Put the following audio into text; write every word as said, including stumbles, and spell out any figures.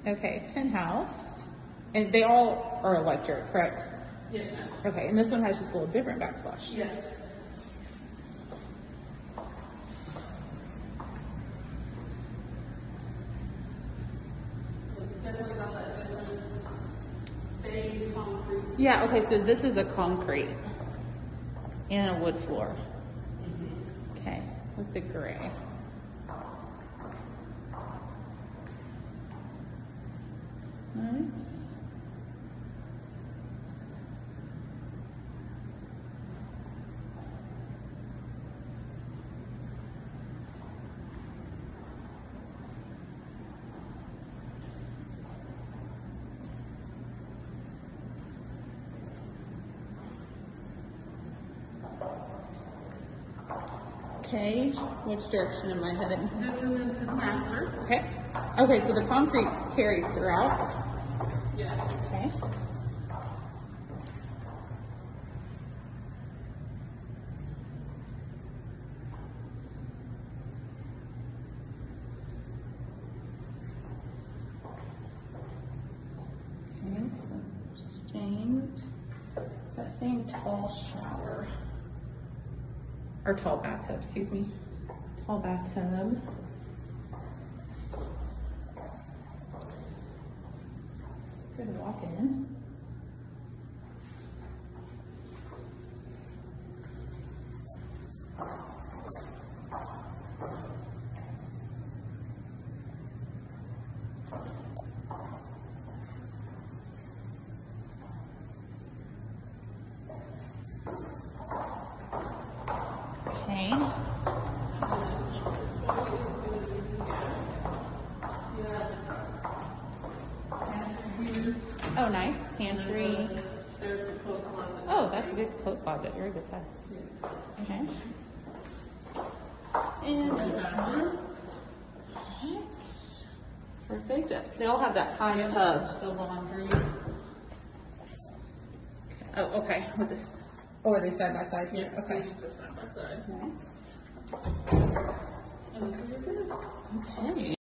Okay, penthouse. And they all are electric, correct? Yes, ma'am. Okay, and this one has just a little different backsplash. Yes. It's definitely got that different stained concrete. Yeah, okay, so this is a concrete and a wood floor. Okay, with the gray. Nice. Okay, which direction am I heading? This is into the master. Okay. Okay, so the concrete carries throughout. Yes. Okay. Okay, so stained. It's that same tall shower. Or tall bathtub, excuse me. Tall bathtub. It's a good walk in. Okay. Oh, nice. Pantry. There's the coat closet. Oh, that's a good coat closet. Very good size. Okay. And perfect. They all have that high tub. The laundry. Oh, okay. With this. Oh, are they side by side here? Yes, Okay. these are side by side. Nice. And this is your goods. Okay.